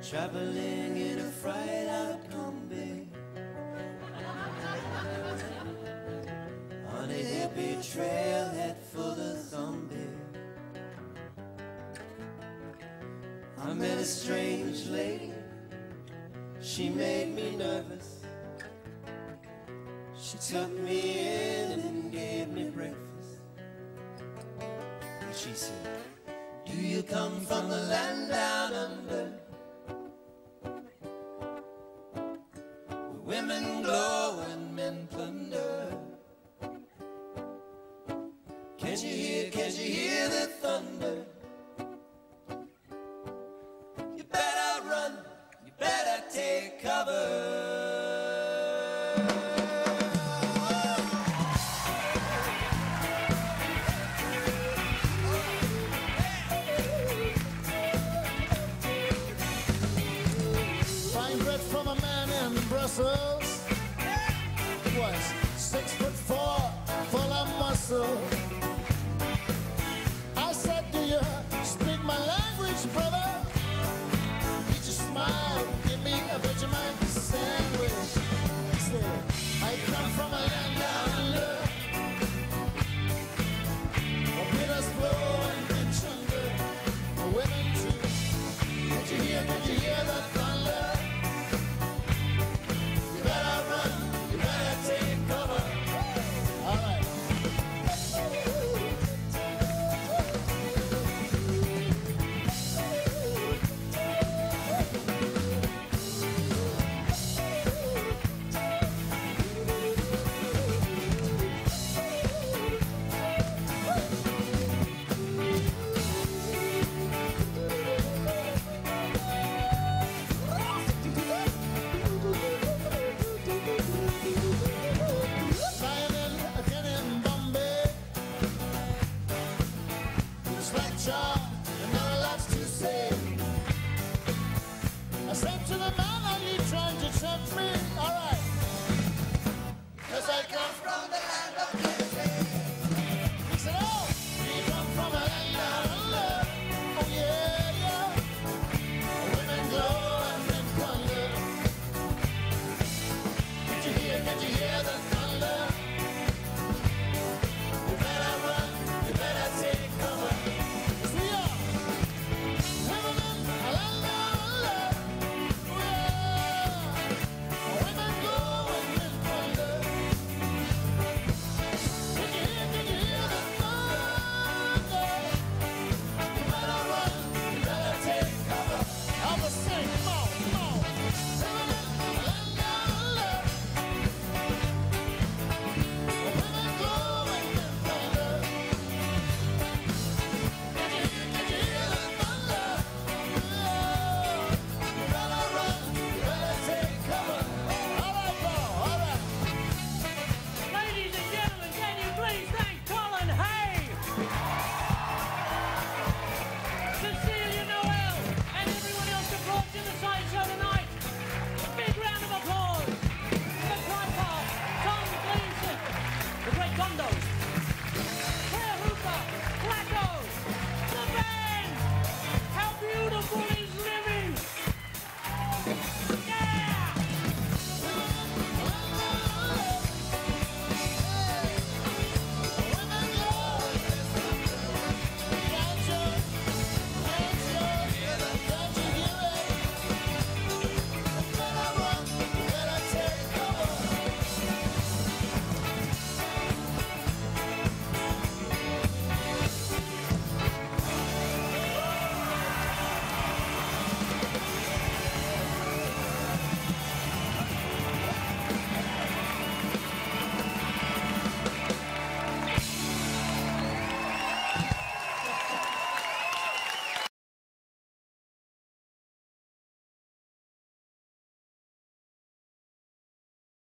traveling in a fried-out combi on a hippie trailhead full of zombies. I met a strange lady, she made me nervous. She took me in and gave me breakfast. And she said, do you come from the land down under, where women glow and men plunder? Can't you hear the thunder? You better run, you better take cover. From a man in Brussels,